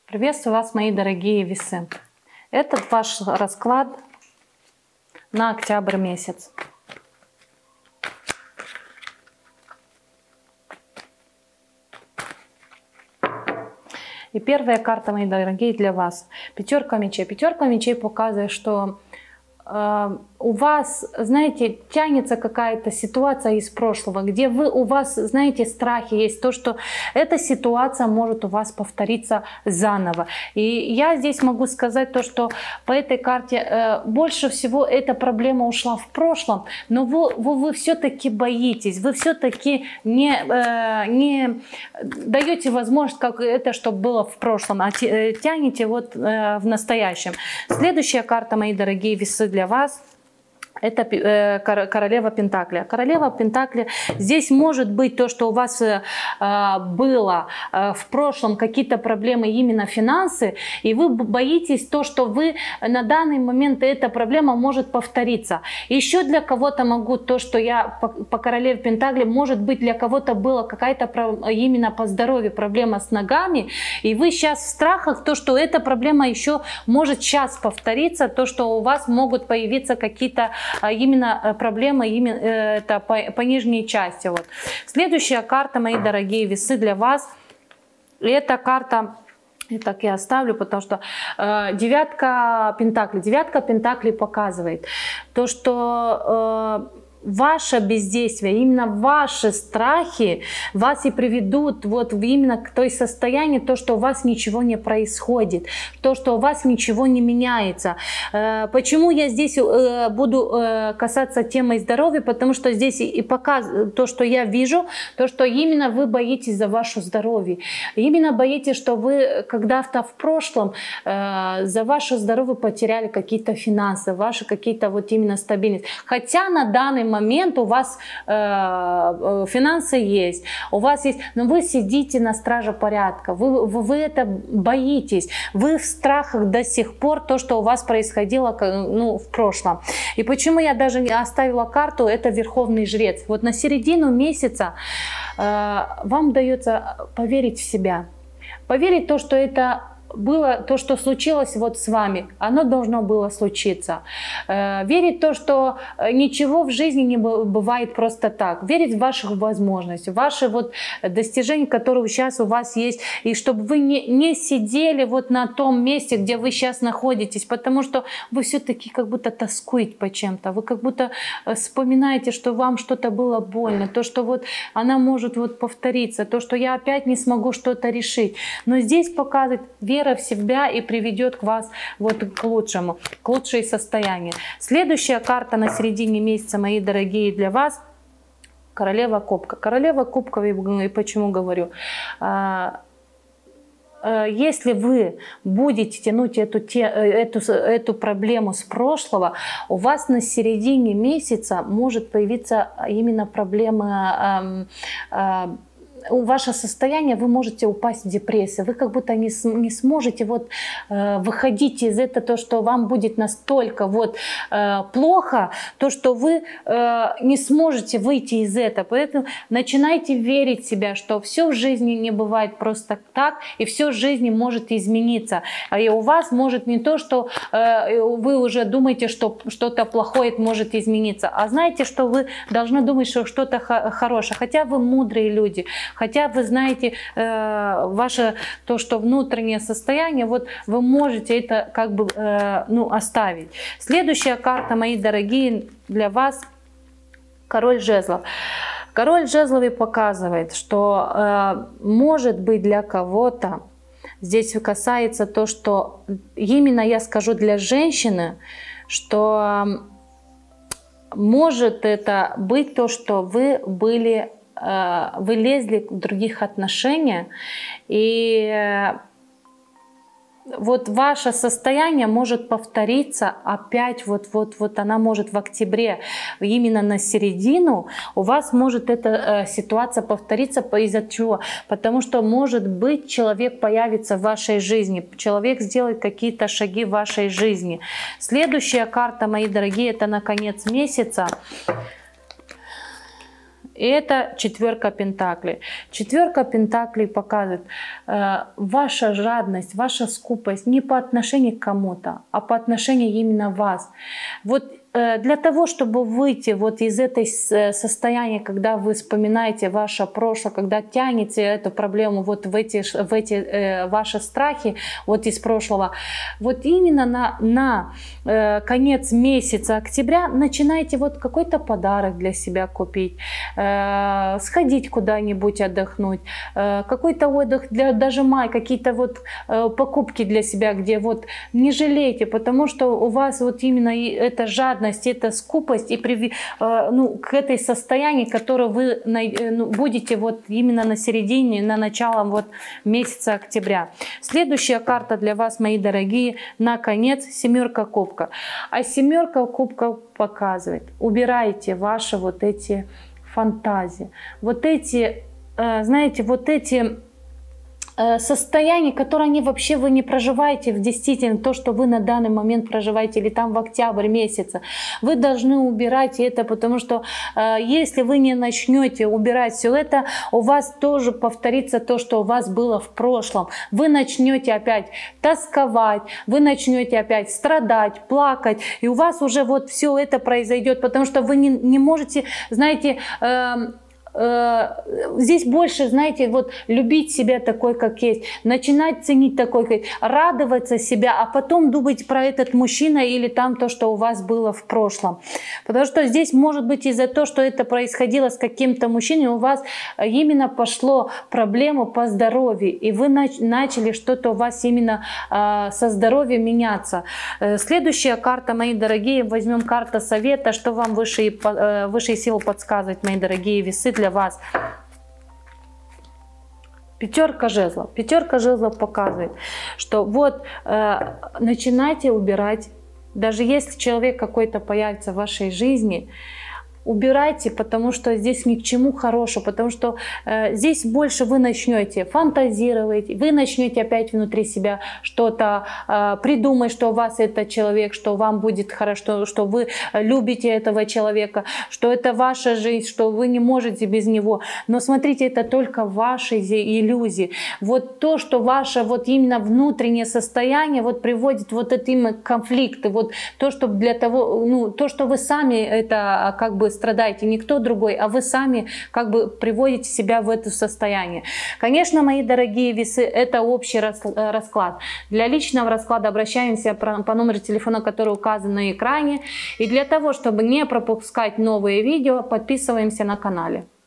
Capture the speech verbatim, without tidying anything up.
Приветствую вас, мои дорогие весы. Этот ваш расклад на октябрь месяц. И первая карта, мои дорогие, для вас. Пятерка мечей. Пятерка мечей показывает, что э, у вас, знаете, тянется какая-то ситуация из прошлого, где вы, у вас, знаете, страхи есть, то, что эта ситуация может у вас повториться заново. И я здесь могу сказать то, что по этой карте э, больше всего эта проблема ушла в прошлом, но вы, вы, вы все-таки боитесь, вы все-таки не, э, не даете возможность, как это, чтобы было в прошлом, а тянете вот э, в настоящем. Следующая карта, мои дорогие весы, для вас. Это э, королева Пентакли. Королева Пентакли, здесь может быть то, что у вас э, было э, в прошлом какие-то проблемы, именно финансы, и вы боитесь то, что вы на данный момент эта проблема может повториться. Еще для кого-то могу то, что я по, по королеве Пентакли, может быть для кого-то была какая-то именно по здоровью проблема с ногами, и вы сейчас в страхах, то, что эта проблема еще может сейчас повториться, то, что у вас могут появиться какие-то именно проблема именно это по, по нижней части. Вот. Следующая карта, мои дорогие весы, для вас. Это карта, и так я оставлю, потому что э, девятка пентаклей. Девятка пентаклей показывает то, что э, ваше бездействие, именно ваши страхи вас и приведут вот именно к той состоянию, то, что у вас ничего не происходит, то, что у вас ничего не меняется. Почему я здесь буду касаться темы здоровья? Потому что здесь и показывает то, что я вижу, то, что именно вы боитесь за ваше здоровье. Именно боитесь, что вы когда-то в прошлом за ваше здоровье потеряли какие-то финансы, ваши какие-то вот именно стабильность. Хотя на данный момент у вас э, финансы есть, у вас есть, но вы сидите на страже порядка, вы, вы, вы это боитесь, вы в страхах до сих пор, то, что у вас происходило ну, в прошлом. И почему я даже оставила карту, это Верховный Жрец. Вот на середину месяца э, вам дается поверить в себя, поверить в то, что это было то, что случилось вот с вами, оно должно было случиться. Э, верить в то, что ничего в жизни не бывает просто так. Верить в ваши возможности, в ваши вот достижения, которые сейчас у вас есть. И чтобы вы не, не сидели вот на том месте, где вы сейчас находитесь, потому что вы все-таки как будто тоскуете по чем-то. Вы как будто вспоминаете, что вам что-то было больно, то, что вот она может вот повториться, то, что я опять не смогу что-то решить. Но здесь показывает вера в себя и приведет к вас вот к лучшему, к лучшей состоянию. Следующая карта на середине месяца, мои дорогие, для вас. Королева кубка. Королева кубков, и почему говорю? Если вы будете тянуть эту, эту, эту проблему с прошлого, у вас на середине месяца может появиться именно проблема ваше состояние, вы можете упасть в депрессию, вы как будто не, не сможете вот, э, выходить из этого, то, что вам будет настолько вот, э, плохо, то, что вы э, не сможете выйти из этого. Поэтому начинайте верить в себя, что все в жизни не бывает просто так, и все в жизни может измениться. И у вас может не то, что э, вы уже думаете, что что-то плохое может измениться, а знаете, что вы должны думать, что что-то хорошее. Хотя вы мудрые люди, хотя вы знаете э, ваше то, что внутреннее состояние, вот вы можете это как бы э, ну, оставить. Следующая карта, мои дорогие, для вас король жезлов. Король жезлов показывает, что э, может быть для кого-то здесь касается то, что именно я скажу для женщины, что э, может это быть то, что вы были вы лезли в других отношениях, и вот ваше состояние может повториться опять, вот, вот, вот она может в октябре, именно на середину, у вас может эта э, ситуация повториться из-за чего? Потому что, может быть, человек появится в вашей жизни, человек сделает какие-то шаги в вашей жизни. Следующая карта, мои дорогие, это на конец месяца. И это четверка пентаклей. Четверка пентаклей показывает э, ваша жадность, ваша скупость не по отношению к кому-то, а по отношению именно вас. Вот для того, чтобы выйти вот из этой состояния, когда вы вспоминаете ваше прошлое, когда тянете эту проблему вот в эти, в эти э, ваши страхи вот из прошлого, вот именно на, на э, конец месяца октября начинайте вот какой-то подарок для себя купить, э, сходить куда-нибудь отдохнуть, э, какой-то отдых для даже май, какие-то вот э, покупки для себя, где вот не жалейте, потому что у вас вот именно эта жадность, это скупость и при, ну, к этой состоянию, которое вы ну, будете вот именно на середине, на начало вот месяца октября. Следующая карта для вас, мои дорогие, наконец, семерка кубков. А семерка кубков показывает: убирайте ваши вот эти фантазии, вот эти, знаете, вот эти состояние, которое они вообще вы не проживаете в действительно то, что вы на данный момент проживаете, или там в октябрь месяце. Вы должны убирать это, потому что э, если вы не начнете убирать все это, у вас тоже повторится то, что у вас было в прошлом. Вы начнете опять тосковать, вы начнете опять страдать, плакать, и у вас уже вот все это произойдет, потому что вы не, не можете, знаете, э, здесь больше, знаете, вот любить себя такой, как есть, начинать ценить такой, как есть, радоваться себя, а потом думать про этот мужчина или там то, что у вас было в прошлом. Потому что здесь может быть из-за того, что это происходило с каким-то мужчиной, у вас именно пошло проблема по здоровью, и вы начали что-то у вас именно со здоровьем меняться. Следующая карта, мои дорогие, возьмем карта совета, что вам высшие, высшие силы подсказывают, мои дорогие весы, для вас. Пятерка жезлов. Пятерка жезлов показывает, что вот э, начинайте убирать, даже если человек какой-то появится в вашей жизни, убирайте, потому что здесь ни к чему хорошему, потому что э, здесь больше вы начнете фантазировать, вы начнете опять внутри себя что-то э, придумать, что у вас этот человек, что вам будет хорошо, что вы любите этого человека, что это ваша жизнь, что вы не можете без него. Но смотрите, это только ваши иллюзии. Вот то, что ваше вот именно внутреннее состояние вот приводит вот этим конфликты, вот то, что для того, ну, то, что вы сами это как бы страдаете, никто другой, а вы сами как бы приводите себя в это состояние. Конечно, мои дорогие весы, это общий расклад. Для личного расклада обращаемся по номеру телефона, который указан на экране. И для того, чтобы не пропускать новые видео, подписываемся на канале.